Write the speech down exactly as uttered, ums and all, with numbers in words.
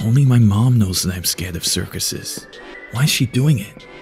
Only my mom knows that I'm scared of circuses. Why is she doing it?